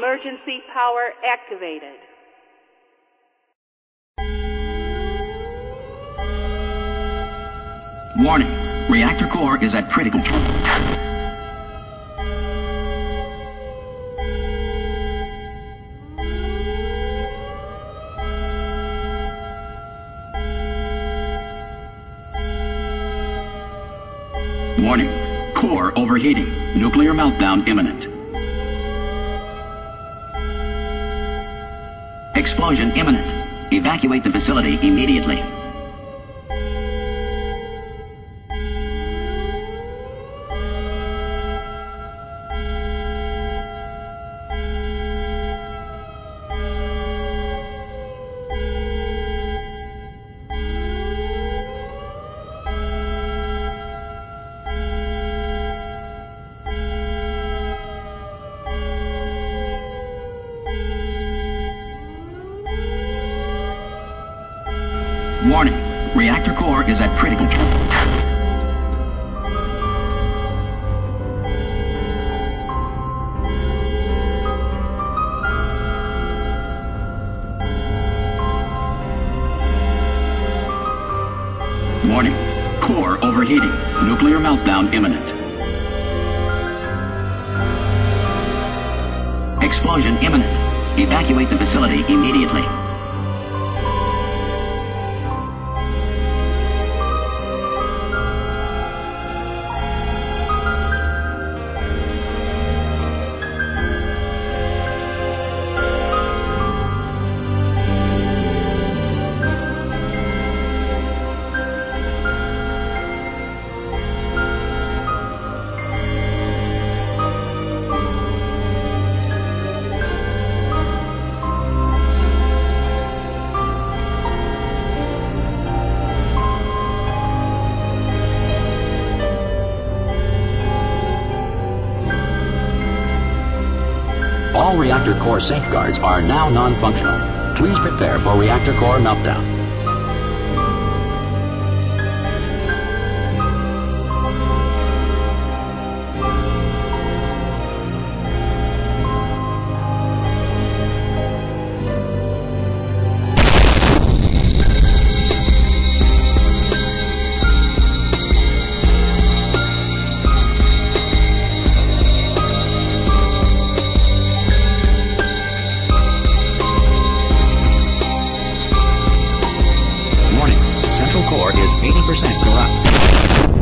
Emergency power activated. Warning. Reactor core is at critical. Warning. Core overheating. Nuclear meltdown imminent. Explosion imminent. Evacuate the facility immediately. Warning. Reactor core is at critical. Warning. Core overheating. Nuclear meltdown imminent. Explosion imminent. Evacuate the facility immediately. All reactor core safeguards are now non-functional. Please prepare for reactor core meltdown. Core is 80% corrupt.